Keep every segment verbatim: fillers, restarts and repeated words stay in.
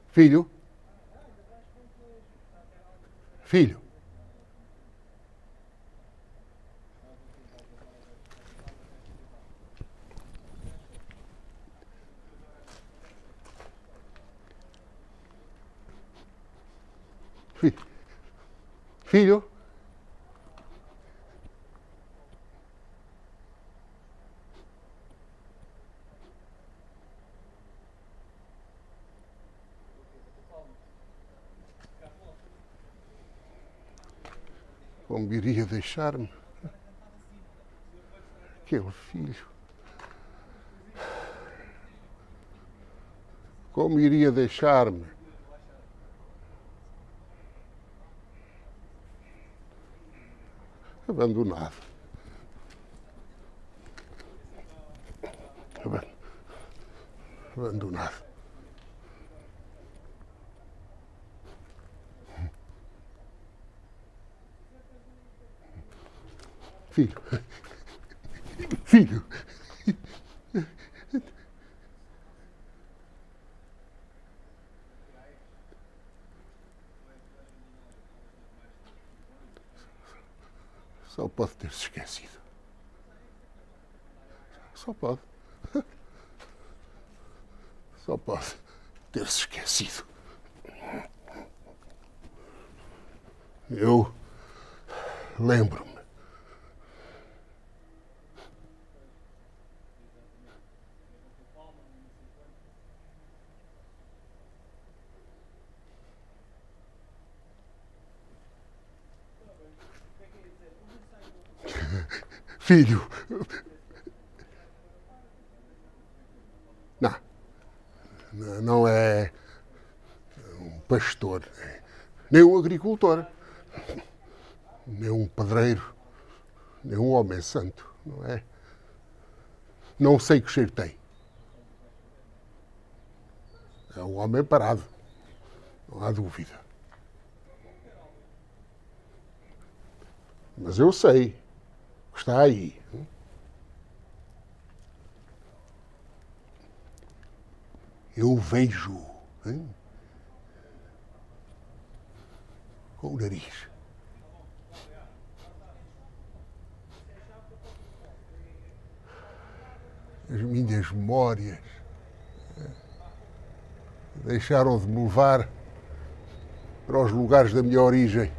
Filho? Filho? Filho? Filho? Como iria deixar-me? Aquele filho. Como iria deixar-me? Abandonado. Abandonado. Filho. Filho. Só pode ter-se esquecido. Só pode. Só pode ter-se esquecido. Eu lembro-me. Filho. Não. Não é um pastor, nem um agricultor, nem um pedreiro, nem um homem santo, não é? Não sei que cheiro tem. É um homem parado, não há dúvida. Mas eu sei que está aí. Eu vejo, hein? Com o nariz. As minhas memórias deixaram de me levar para os lugares da minha origem.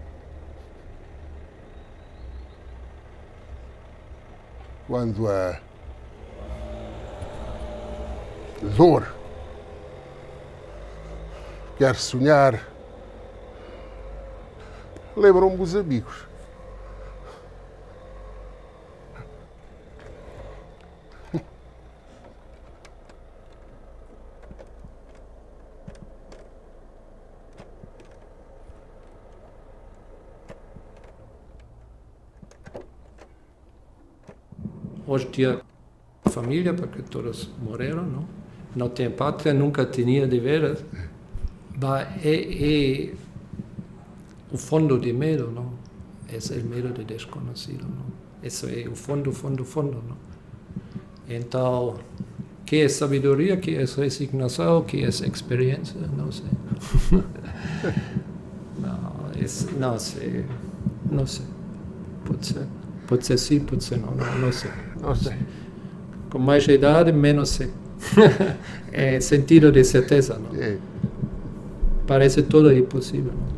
Quando a dor quer sonhar, lembram-me os amigos. Hoje dia família, porque todos morreram, não? Não tem pátria, nunca tinha de veras. Mas é, é o fundo de medo, não? Esse é o medo do desconhecido, não? Esse é o fundo, fundo, fundo, não? Então, que é sabedoria, que é resignação, que é experiência, não sei. não, esse, não sei, não sei. Pode ser, pode ser sim, pode ser não, não, não sei. Não sei. Com mais idade, menos sei. É sentido de certeza, não? É. Parece tudo impossível, não?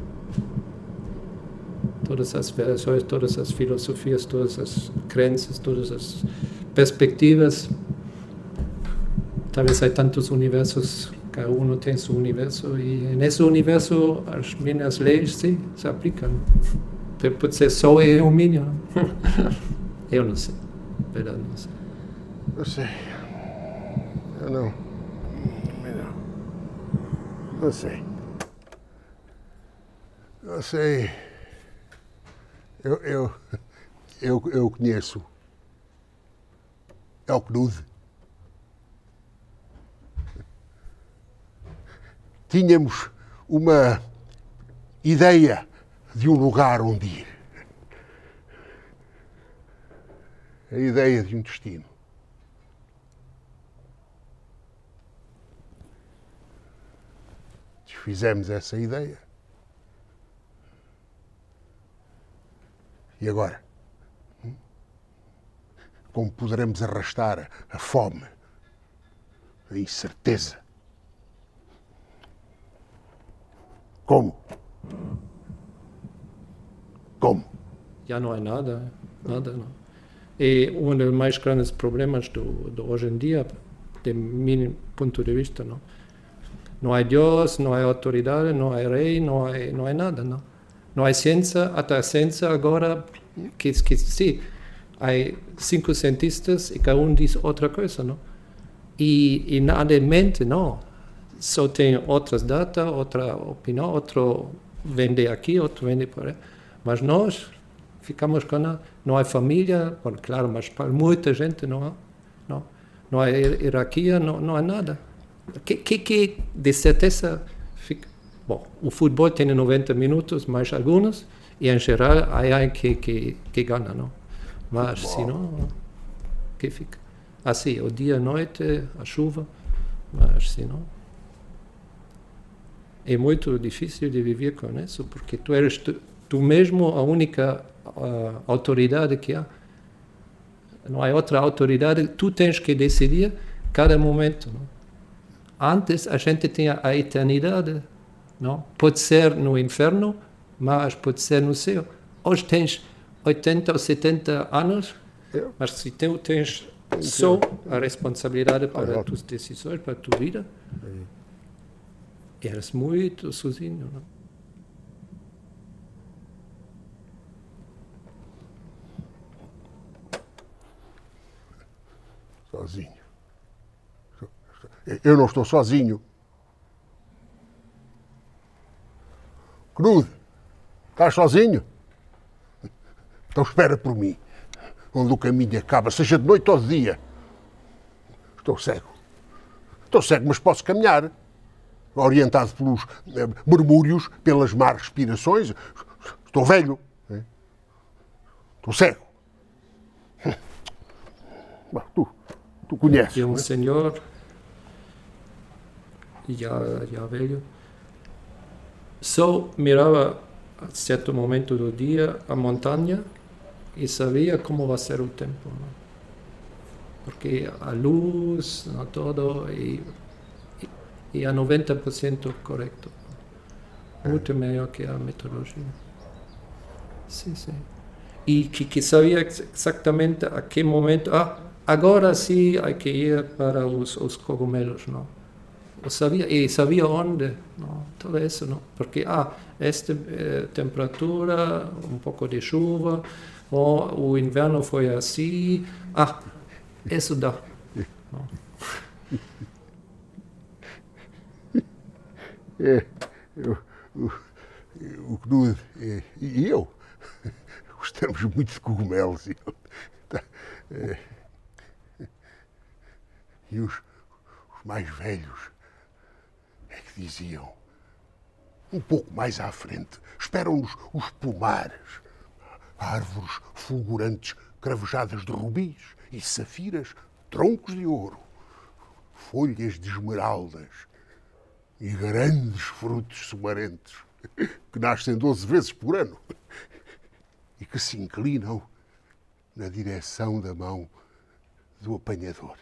Todas as versões, todas as filosofias, todas as crenças, todas as perspectivas. Talvez há tantos universos, cada um tem seu universo, e nesse universo as minhas leis, sim, se aplicam. Pode ser só eu, minha. Eu não sei. Verdade, não sei. Eu sei. Eu não. Não. Eu sei. Eu sei. Eu, eu, eu, eu conheço. É o Knud. Tínhamos uma ideia de um lugar onde ir. A ideia de um destino. fizemos essa ideia. E agora? Como poderemos arrastar a fome, a incerteza? Como? Como? Já não há nada, nada não. E um dos mais grandes problemas do, do hoje em dia, de meu ponto de vista, não. Não há Deus, não há autoridade, não há rei, não há, não há nada, não. Não há ciência, até a ciência agora, que, que sim, há cinco cientistas e cada um diz outra coisa, não? E, e nada em mente, não. Só tem outras datas, outra opinião, outro vende aqui, outro vende por aí. Mas nós ficamos com nada. Não há família, bom, claro, mas para muita gente não há. Não, não há hierarquia, não, não há nada. Que, que, que de certeza fica. Bom, o futebol tem noventa minutos, mais alguns, e em geral há alguém que, que, que ganha, não? Mas se não, que fica? Assim, o dia, a noite, a chuva, mas se não. É muito difícil de viver com isso, porque tu eres tu, tu mesmo a única uh, autoridade que há. Não há outra autoridade, tu tens que decidir cada momento. Não? Antes a gente tinha a eternidade, não? Pode ser no inferno, mas pode ser no céu. Hoje tens oitenta ou setenta anos, mas se tu tens só a responsabilidade para as tuas decisões, para a tua vida, eres muito sozinho, não? Sozinho. Eu não estou sozinho. Knud, estás sozinho? Então espera por mim, onde o caminho acaba, seja de noite ou de dia. Estou cego. Estou cego, mas posso caminhar. Orientado pelos eh, murmúrios, pelas más respirações. Estou velho. Né? Estou cego. Bom, tu, tu conheces. E um né? senhor, já, já velho, só mirava a certo momento do dia a montanha e sabia como vai ser o tempo. Não? Porque a luz, não, todo, e, e, e a noventa por cento correto. Muito melhor que a meteorologia. Sim, sim. E que, que sabia exatamente a que momento, ah, agora sim há que ir para os, os cogumelos, não? Eu sabia, e sabia onde, não? Tudo isso, não? Porque, ah, esta eh, temperatura, um pouco de chuva, ou o inverno foi assim, ah, isso dá. Não? É, eu, o, o Knud e, e eu gostamos muito de cogumelos. E, é, e os, os mais velhos é que diziam, um pouco mais à frente, esperam-nos os pomares, árvores fulgurantes cravejadas de rubis e safiras, troncos de ouro, folhas de esmeraldas e grandes frutos sumarentos que nascem doze vezes por ano e que se inclinam na direção da mão do apanhador.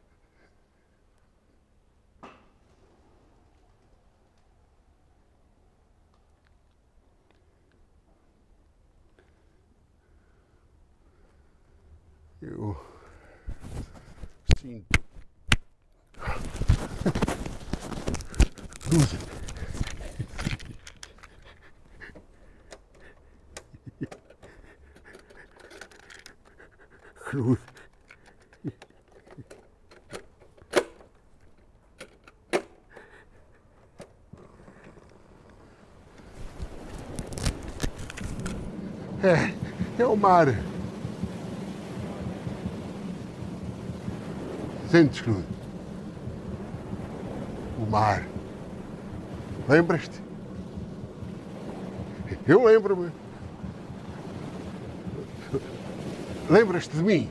Eu sinto. Cruz. Cruz. É, é o mar. Sentes, Cruz? O mar. Lembras-te? Eu lembro-me. Lembras-te de mim?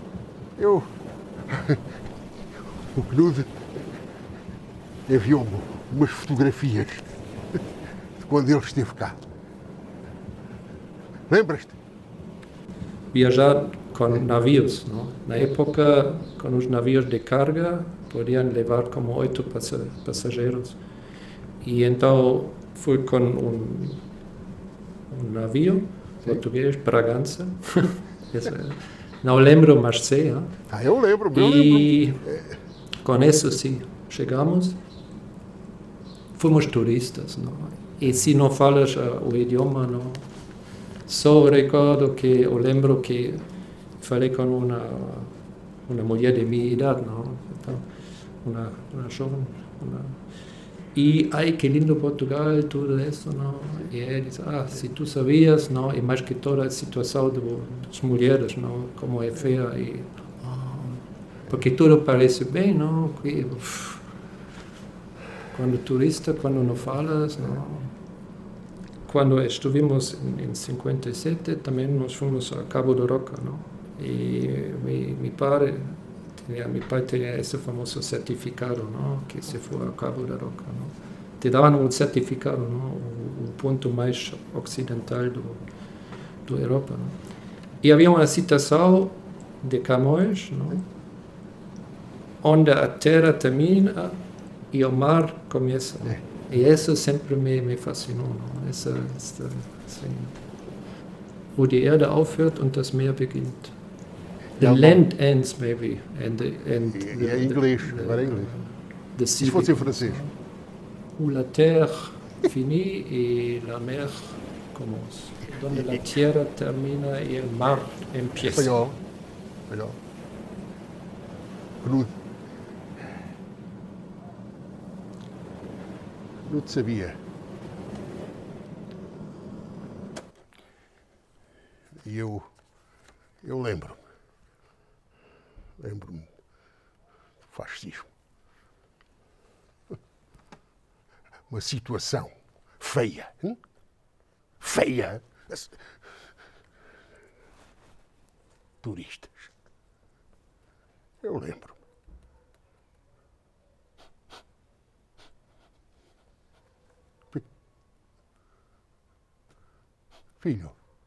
Eu... O Knud enviou-me umas fotografias de quando ele esteve cá. Lembras-te? Viajar com navios, não? Na época, com os navios de carga, podiam levar como oito passageiros. E então fui com um, um navio português, Bragança. Não lembro, mas sei. Hein? Ah, eu lembro, eu e lembro. Com isso, sim, chegamos. Fomos turistas, não? E se não falas uh, o idioma, não? Só recordo que eu lembro que falei com uma uma mulher de minha idade, não? Então, uma, uma jovem. Uma... E, ai, que lindo Portugal, tudo isso, não? E ele disse, ah, se tu sabias, não? E mais que toda a situação do, das mulheres, não? Como é feia e... Oh, porque tudo parece bem, não? Que, uf, quando turista, quando não falas, não? Quando estivemos em, em cinquenta e sete, também nós fomos a Cabo da Roca, não? E mi, mi pai tinha, mi pai tinha esse famoso certificado, não? Que se foi a Cabo da Roca, não? Te davam um certificado, não? O, o ponto mais ocidental do, do Europa, não? E havia uma citação de Camões, não? Onde a terra termina e o mar começa. Não? E isso sempre me, me fascinou. Não? Essa, essa, assim, wo die Erde aufhört und das Meer beginnt. The Ja, land ends, maybe. And the, and E, the, e é inglês, the, agora é inglês. the E sea se fosse em begins. francês? Où la terre finit et la mer commence. Donde la tierra termina y el mar empieza. Espanhol. Espanhol. Knud. Knud sabia. E eu, eu lembro-me. Lembro-me do fascismo. Uma situação feia. Hum? Feia. Turistas. Eu lembro. Filho.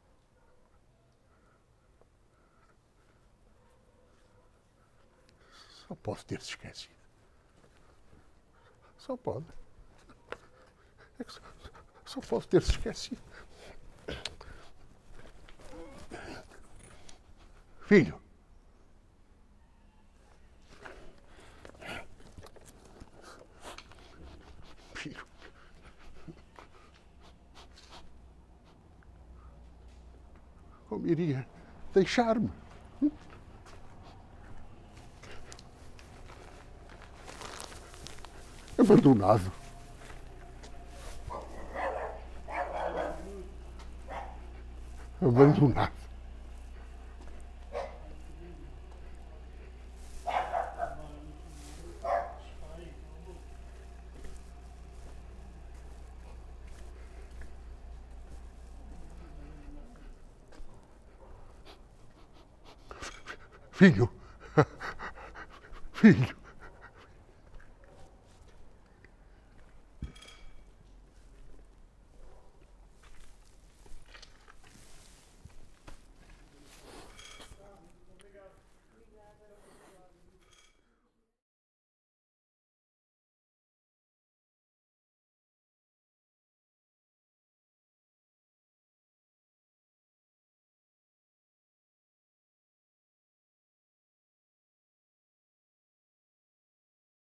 Só pode ter-se esquecido. Só pode. É que só, só pode ter-se esquecido. Filho. Filho. Como iria deixar-me? Abandonado. Abandonado. Filho. Filho.